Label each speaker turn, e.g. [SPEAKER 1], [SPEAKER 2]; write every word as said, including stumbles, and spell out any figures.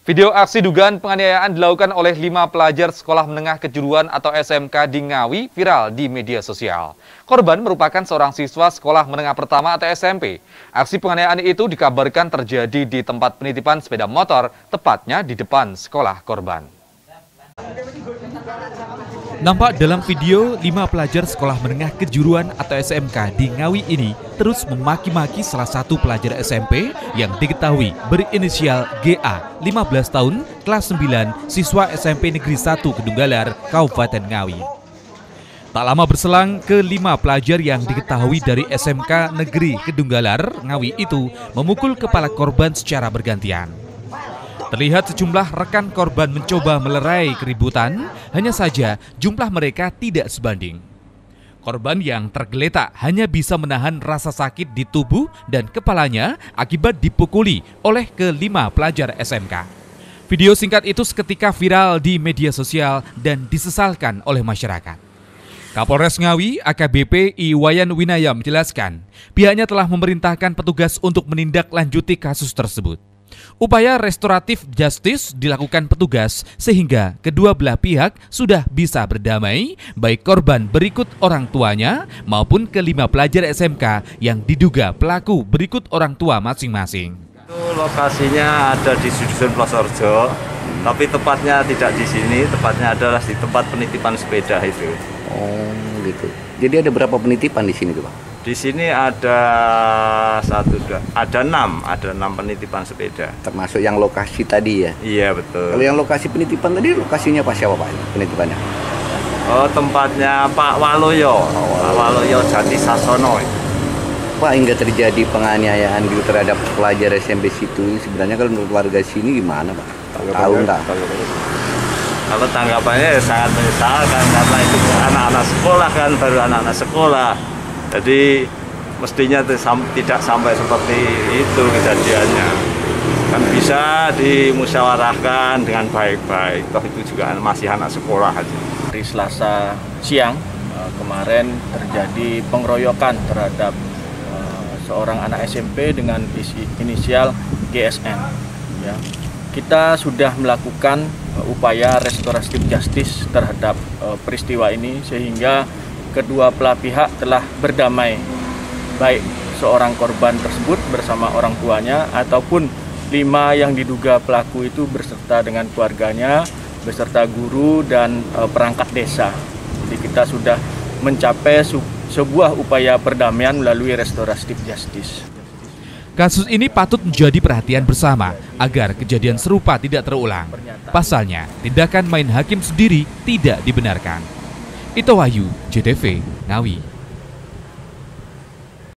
[SPEAKER 1] Video aksi dugaan penganiayaan dilakukan oleh lima pelajar sekolah menengah kejuruan atau S M K di Ngawi viral di media sosial. Korban merupakan seorang siswa sekolah menengah pertama atau S M P. Aksi penganiayaan itu dikabarkan terjadi di tempat penitipan sepeda motor, tepatnya di depan sekolah korban.
[SPEAKER 2] Nampak dalam video, lima pelajar sekolah menengah kejuruan atau S M K di Ngawi ini terus memaki-maki salah satu pelajar S M P yang diketahui berinisial G A, lima belas tahun, kelas sembilan, siswa S M P Negeri satu Kedunggalar, Kabupaten Ngawi. Tak lama berselang, kelima pelajar yang diketahui dari S M K Negeri Kedunggalar, Ngawi itu memukul kepala korban secara bergantian. Terlihat sejumlah rekan korban mencoba melerai keributan, hanya saja jumlah mereka tidak sebanding. Korban yang tergeletak hanya bisa menahan rasa sakit di tubuh dan kepalanya akibat dipukuli oleh kelima pelajar S M K. Video singkat itu seketika viral di media sosial dan disesalkan oleh masyarakat. Kapolres Ngawi A K B P Iwayan Winaya menjelaskan, pihaknya telah memerintahkan petugas untuk menindaklanjuti kasus tersebut. Upaya restoratif justice dilakukan petugas sehingga kedua belah pihak sudah bisa berdamai, baik korban berikut orang tuanya maupun kelima pelajar S M K yang diduga pelaku berikut orang tua masing-masing.
[SPEAKER 3] Itu lokasinya ada di Dusun Plosorjo, tapi tepatnya tidak di sini, tepatnya adalah di tempat penitipan sepeda itu.
[SPEAKER 4] Oh gitu. Jadi ada berapa penitipan di sini tuh, Pak?
[SPEAKER 3] Di sini ada satu, dua, ada enam, ada enam penitipan sepeda.
[SPEAKER 4] Termasuk yang lokasi tadi ya?
[SPEAKER 3] Iya betul.
[SPEAKER 4] Kalau yang lokasi penitipan tadi, lokasinya Pak siapa Pak penitipannya?
[SPEAKER 3] Oh tempatnya Pak Waloyo, oh, Pak Waloyo Jati Sasono.
[SPEAKER 4] Pak, hingga terjadi penganiayaan gitu terhadap pelajar S M P situ, sebenarnya kalau menurut warga sini gimana Pak? Tahu nggak?
[SPEAKER 3] Kalau tanggapannya ya sangat menyesalkan karena itu anak-anak sekolah kan, baru anak-anak sekolah. Jadi mestinya tidak sampai seperti itu kejadiannya. Kan bisa dimusyawarahkan dengan baik-baik. Toh itu juga masih anak sekolah aja.
[SPEAKER 5] Hari Selasa siang kemarin terjadi pengeroyokan terhadap seorang anak S M P dengan inisial G S N. Ya. Kita sudah melakukan upaya restoratif justice terhadap peristiwa ini sehingga kedua belah pihak telah berdamai, baik seorang korban tersebut bersama orang tuanya ataupun lima yang diduga pelaku itu beserta dengan keluarganya, beserta guru dan e, perangkat desa. Jadi kita sudah mencapai sebuah upaya perdamaian melalui restoratif justice.
[SPEAKER 2] Kasus ini patut menjadi perhatian bersama agar kejadian serupa tidak terulang. Pasalnya, tindakan main hakim sendiri tidak dibenarkan. Ito Wahyu, J T V, Ngawi.